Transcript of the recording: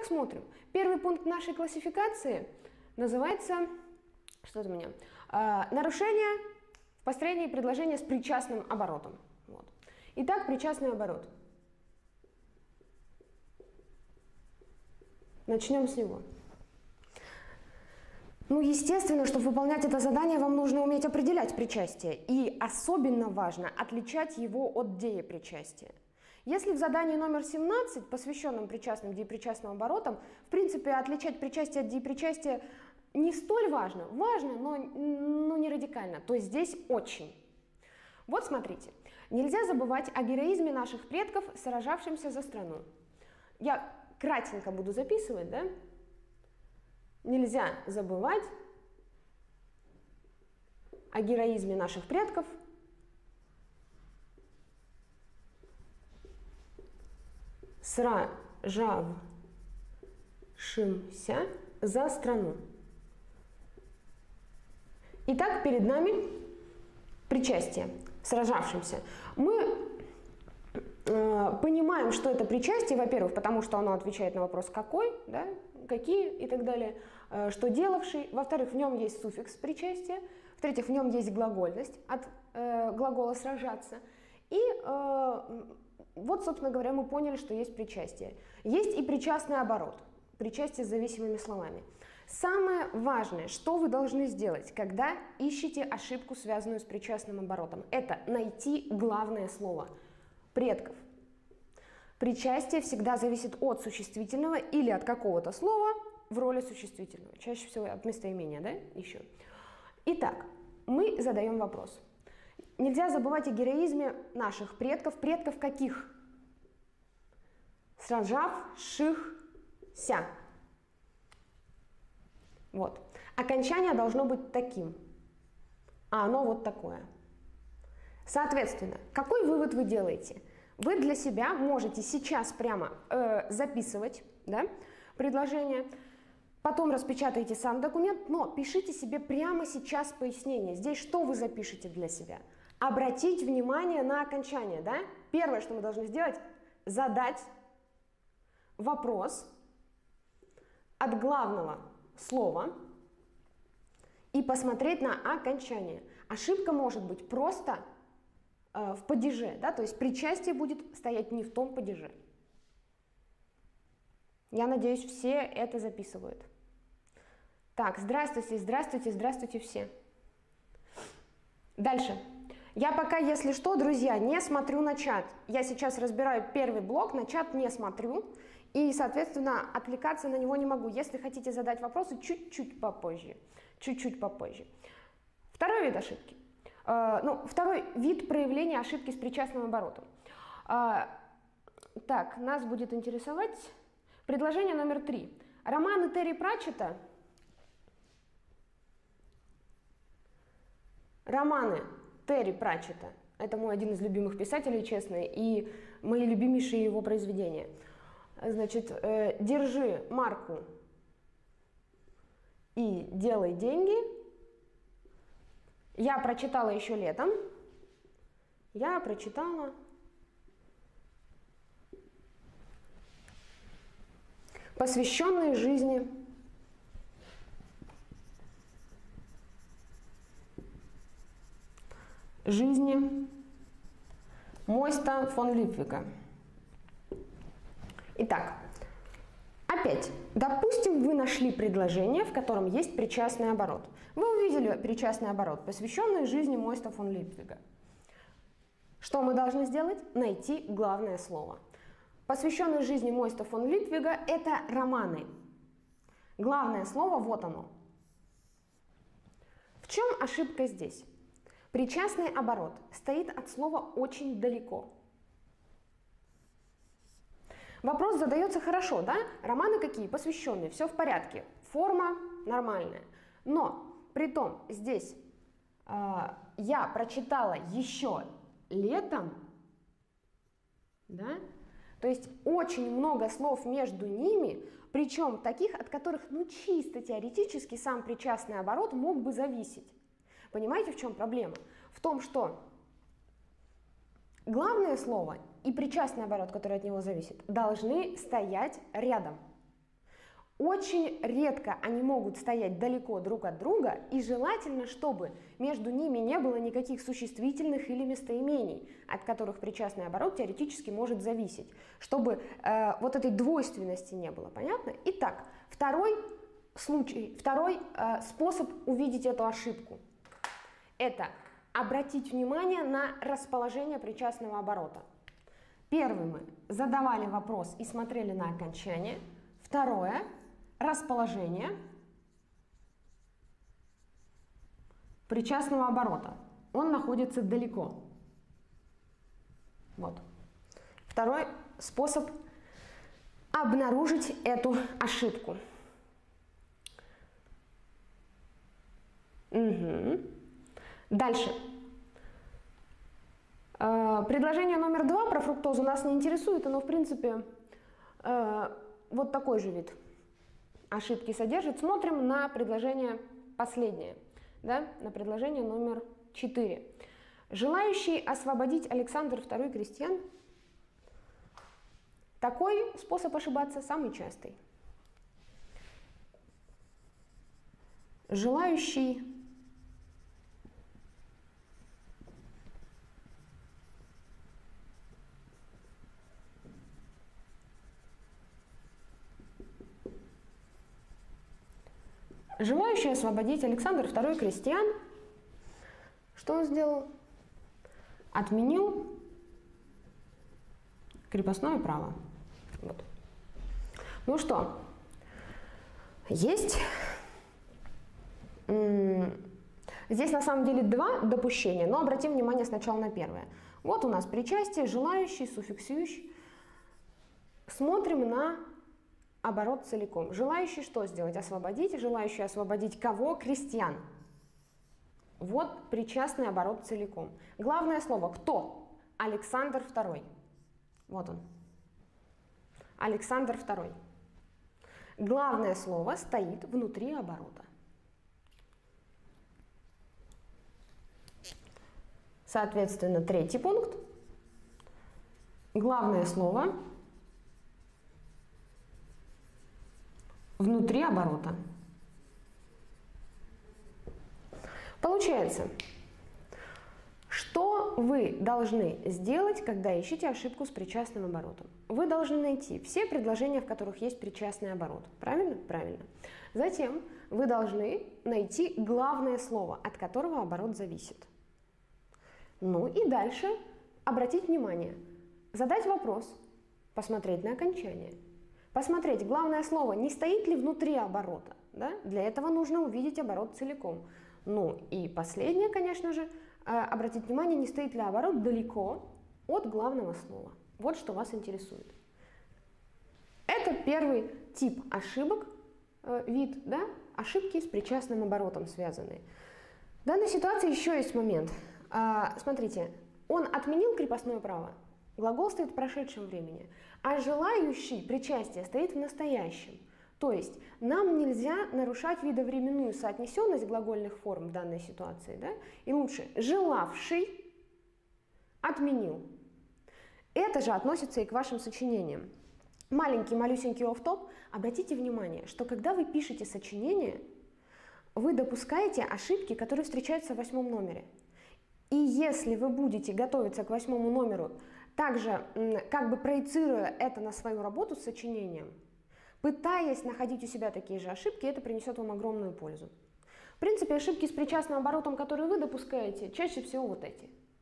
Итак, смотрим. Первый пункт нашей классификации называется, что это у меня? Нарушение в построении предложения с причастным оборотом. Вот. Итак, причастный оборот. Начнем с него. Ну, естественно, чтобы выполнять это задание, вам нужно уметь определять причастие. И особенно важно отличать его от деепричастия. Если в задании номер 17, посвященном причастным деепричастным оборотам, в принципе, отличать причастие от деепричастия не столь важно. Важно, но не радикально. То есть здесь очень. Вот смотрите. Нельзя забывать о героизме наших предков, сражавшимся за страну. Я кратенько буду записывать, да? Нельзя забывать о героизме наших предков, сражавшимся за страну. Итак, перед нами причастие, сражавшимся. Мы понимаем, что это причастие, во-первых, потому что оно отвечает на вопрос «какой?», да? «Какие?» и так далее, что делавший. Во-вторых, в нем есть суффикс причастия. В-третьих, в нем есть глагольность от глагола «сражаться». И вот, собственно говоря, мы поняли, что есть причастие. Есть и причастный оборот, причастие с зависимыми словами. Самое важное, что вы должны сделать, когда ищете ошибку, связанную с причастным оборотом, это найти главное слово предков. Причастие всегда зависит от существительного или от какого-то слова в роли существительного. Чаще всего от местоимения, да, еще. Итак, мы задаем вопрос. Нельзя забывать о героизме наших предков. Предков каких? Сражавшихся. Вот. Окончание должно быть таким, а оно вот такое. Соответственно, какой вывод вы делаете? Вы для себя можете сейчас прямо записывать, да, предложение, потом распечатаете сам документ, но пишите себе прямо сейчас пояснение. Здесь что вы запишете для себя? Обратить внимание на окончание. Да? Первое, что мы должны сделать, задать вопрос от главного слова и посмотреть на окончание. Ошибка может быть просто в падеже, да? То есть причастие будет стоять не в том падеже. Я надеюсь, все это записывают. Так, здравствуйте, здравствуйте, здравствуйте все. Дальше. Я пока, если что, друзья, не смотрю на чат. Я сейчас разбираю первый блок, на чат не смотрю. И, соответственно, отвлекаться на него не могу. Если хотите задать вопросы, чуть-чуть попозже. Чуть-чуть попозже. Второй вид ошибки. Второй вид проявления ошибки с причастным оборотом. Так, нас будет интересовать предложение номер 3. Романы Терри Пратчетта. Романы Терри Пратчетта. Это мой один из любимых писателей, честно, и мои любимейшие его произведения. Значит, «Держи марку и делай деньги». Я прочитала еще летом. Я прочитала посвященные жизни Мойста фон Липвига. Итак, опять, допустим, вы нашли предложение, в котором есть причастный оборот. Вы увидели причастный оборот, посвященный жизни Мойста фон Липвига. Что мы должны сделать? Найти главное слово. Посвященный жизни Мойста фон Липвига – это романы. Главное слово вот оно. В чем ошибка здесь? Причастный оборот стоит от слова очень далеко. Вопрос задается хорошо, да? Романы какие? Посвященные, все в порядке, форма нормальная. Но притом здесь я прочитала еще летом, да? То есть очень много слов между ними, причем таких, от которых чисто теоретически сам причастный оборот мог бы зависеть. Понимаете, в чем проблема? В том, что главное слово и причастный оборот, который от него зависит, должны стоять рядом. Очень редко они могут стоять далеко друг от друга, и желательно, чтобы между ними не было никаких существительных или местоимений, от которых причастный оборот теоретически может зависеть, чтобы вот этой двойственности не было, понятно? Итак, второй способ увидеть эту ошибку – это обратить внимание на расположение причастного оборота. Первый мы задавали вопрос и смотрели на окончание. Второе – расположение причастного оборота. Он находится далеко. Вот. Второй способ обнаружить эту ошибку. Угу. Дальше. Предложение номер 2 про фруктозу нас не интересует, оно в принципе вот такой же вид ошибки содержит. Смотрим на предложение последнее, да, на предложение номер 4. Желающий освободить Александр II крестьян. Такой способ ошибаться самый частый. Желающий освободить Александр II крестьян. Что он сделал? Отменил крепостное право. Вот. Ну что, есть здесь на самом деле два допущения, но обратим внимание сначала на первое. Вот у нас причастие, желающий, суффиксирующий. Смотрим на оборот целиком. Желающий что сделать? Освободить. Желающий освободить кого? Крестьян. Вот причастный оборот целиком. Главное слово кто? Александр II. Вот он. Александр II. Главное слово стоит внутри оборота. Соответственно, третий пункт. Главное слово внутри оборота. Получается, что вы должны сделать, когда ищете ошибку с причастным оборотом? Вы должны найти все предложения, в которых есть причастный оборот. Правильно? Правильно. Затем вы должны найти главное слово, от которого оборот зависит. Ну и дальше обратить внимание, задать вопрос, посмотреть на окончание. Посмотреть, главное слово, не стоит ли внутри оборота. Да? Для этого нужно увидеть оборот целиком. Ну и последнее, конечно же, обратить внимание, не стоит ли оборот далеко от главного слова. Вот что вас интересует. Это первый тип ошибок, вид, да? Ошибки с причастным оборотом связанные. В данной ситуации еще есть момент. Смотрите, он отменил крепостное право, глагол стоит в прошедшем времени, а желающий причастие стоит в настоящем. То есть нам нельзя нарушать видовременную соотнесенность глагольных форм в данной ситуации, да? И лучше желавший отменил. Это же относится и к вашим сочинениям. Малюсенький офф-топ. Обратите внимание, что когда вы пишете сочинение, вы допускаете ошибки, которые встречаются в 8 номере. И если вы будете готовиться к 8 номеру, также как бы проецируя это на свою работу с сочинением, пытаясь находить у себя такие же ошибки, это принесет вам огромную пользу. В принципе, ошибки с причастным оборотом, которые вы допускаете, чаще всего вот эти.